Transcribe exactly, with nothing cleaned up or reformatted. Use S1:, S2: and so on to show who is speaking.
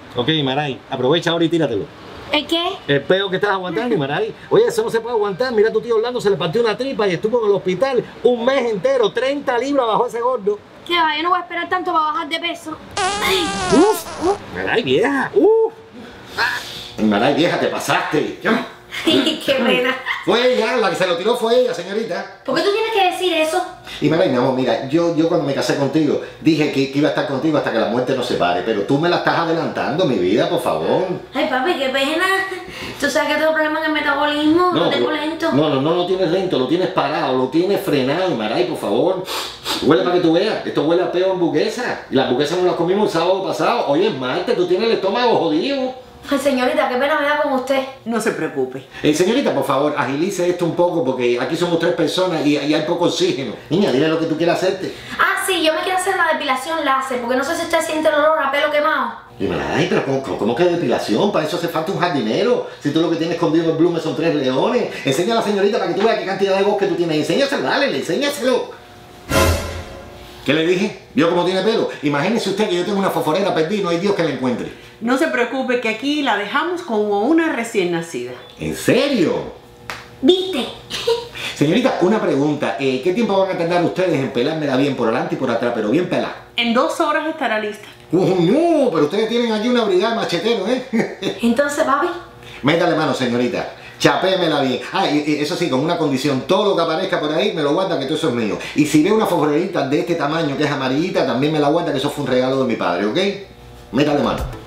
S1: Ok, Maray, aprovecha ahora y tíratelo.
S2: ¿El qué?
S1: El peo que estás aguantando, Maray. Oye, eso no se puede aguantar. Mira, tu tío Orlando se le partió una tripa y estuvo en el hospital un mes entero. treinta libras bajó ese gordo.
S2: ¿Qué va? Yo no voy a esperar tanto para bajar de peso. Ay.
S1: Uf, uf. Maray, vieja. Uf. Ah. Maray, vieja, te pasaste.
S2: Qué pena.
S1: Fue ella, la que se lo tiró fue ella, señorita.
S2: ¿Por qué tú tienes que decir eso?
S1: Y Maray, mi amor, mira, yo, yo cuando me casé contigo dije que, que iba a estar contigo hasta que la muerte nos separe, pero tú me la estás adelantando, mi vida, por favor.
S2: Ay, papi, qué pena. Tú sabes que tengo problemas en el metabolismo,
S1: No,
S2: lo tengo
S1: pero-
S2: lento.
S1: No, no, no lo tienes lento, lo tienes parado, lo tienes frenado, Maray, por favor. Huele para que tú veas, esto huele a peo a hamburguesa. Y la hamburguesa no la comimos el sábado pasado. Hoy es martes, tú tienes el estómago jodido.
S2: Ay, señorita, qué pena me da con usted.
S3: No se preocupe.
S1: Eh, señorita, por favor, agilice esto un poco porque aquí somos tres personas y, y hay poco oxígeno. Niña, dile lo que tú quieras hacerte.
S2: Ah, sí, yo me quiero hacer la depilación láser, porque no sé si usted siente el olor a pelo quemado.
S1: Y me ay, pero ¿cómo, cómo, cómo que depilación? Para eso hace falta un jardinero. Si tú lo que tienes escondido en Blume son tres leones. Enseña a la señorita para que tú veas qué cantidad de bosque tú tienes. Enséñaselo, dale, enséñaselo. ¿Qué le dije? ¿Vio cómo tiene pelo? Imagínese usted que yo tengo una fosforera perdida y no hay Dios que la encuentre.
S3: No se preocupe que aquí la dejamos como una recién nacida.
S1: ¿En serio?
S2: ¿Viste?
S1: Señorita, una pregunta. Eh, ¿Qué tiempo van a tardar ustedes en pelármela bien por delante y por atrás, pero bien pelada?
S3: En dos horas estará lista.
S1: Uh, no, pero ustedes tienen aquí una brigada de macheteros, ¿eh?
S2: Entonces, papi,
S1: Métale mano, señorita. Chapémela bien. Ah, y, y eso sí, con una condición. Todo lo que aparezca por ahí me lo guarda, que todo eso es mío. Y si ve una fosforerita de este tamaño que es amarillita, también me la guarda, que eso fue un regalo de mi padre, ¿ok? Métale mano.